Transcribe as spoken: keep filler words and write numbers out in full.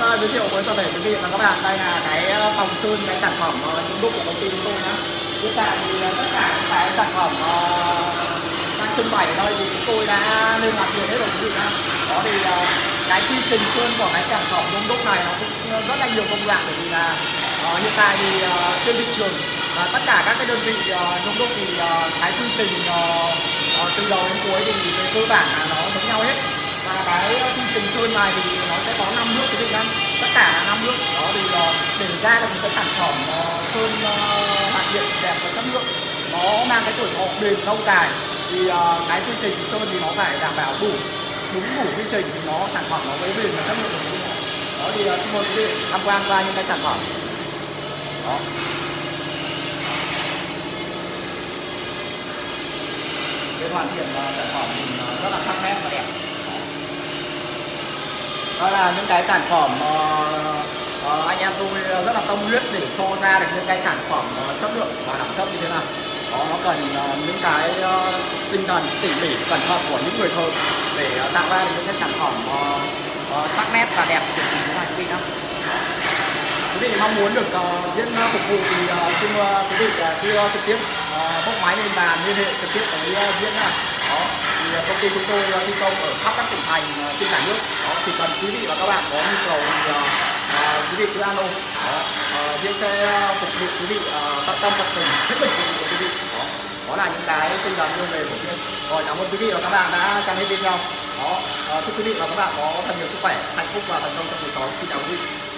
uh, giới thiệu với toàn thể quý vị và các bạn, đây là cái phòng sơn, cái sản phẩm uh, nhôm đúc của công ty chúng tôi nhé. Hiện tại thì uh, tất cả những cái sản phẩm uh, đang trưng bày ở đây thì chúng tôi đã lên mặt tiền hết rồi quý vị nhé. Đó thì uh, cái quy trình sơn của cái sản phẩm nhôm đúc này nó cũng rất là nhiều công đoạn, bởi vì là uh, hiện tại thì uh, trên thị trường và tất cả các cái đơn vị uh, nhôm đúc thì uh, cái quy trình uh, uh, từ đầu đến cuối thì về cơ bản là nó giống nhau hết. Và cái quy trình sơn này thì nó sẽ có năm bước quý vị nhé, tất cả là năm bước. Đó thì uh, để ra được một cái sản phẩm uh, sơn uh, hoàn thiện đẹp và chất lượng, nó mang cái tuổi thọ bền lâu dài, thì uh, cái quy trình sơn thì nó phải đảm bảo đủ đúng đủ quy trình thì nó sản phẩm nó mới bền và chất lượng được. Đó thì uh, xin mời quý vị tham quan qua những cái sản phẩm đó. Cái hoàn thiện uh, sản phẩm thì uh, rất là sắc nét và đẹp. Đó là những cái sản phẩm uh, uh, anh em tôi rất là tâm huyết để cho ra được những cái sản phẩm uh, chất lượng và đẳng cấp như thế này. Đó, nó cần uh, những cái uh, tinh thần tỉ mỉ cẩn thận của những người thợ để uh, tạo ra được những cái sản phẩm uh, uh, sắc nét và đẹp kiểu như thế này quý vị nhé. Quý vị mong muốn được uh, diễn uh, phục vụ thì uh, xin uh, quý vị uh, đưa trực tiếp uh, bốc máy lên bàn liên hệ trực tiếp với uh, diễn này. Đó thì uh, công ty chúng tôi uh, thi công ở khắp các tỉnh thành uh, trên cả nước. Đó, chỉ cần quý vị và các bạn có nhu cầu thì uh, uh, quý vị cứ alo. Đó, uh, diễn sẽ uh, phục vụ quý vị uh, tận tâm tận tình hết mình phục vụ của quý vị. Đó, đó là những cái tinh thần yêu nghề của diễn. Rồi, cảm ơn quý vị và các bạn đã xem hết video. Đó, uh, chúc quý vị và các bạn có thật nhiều sức khỏe, hạnh phúc và thành công trong cuộc sống. Xin chào quý vị.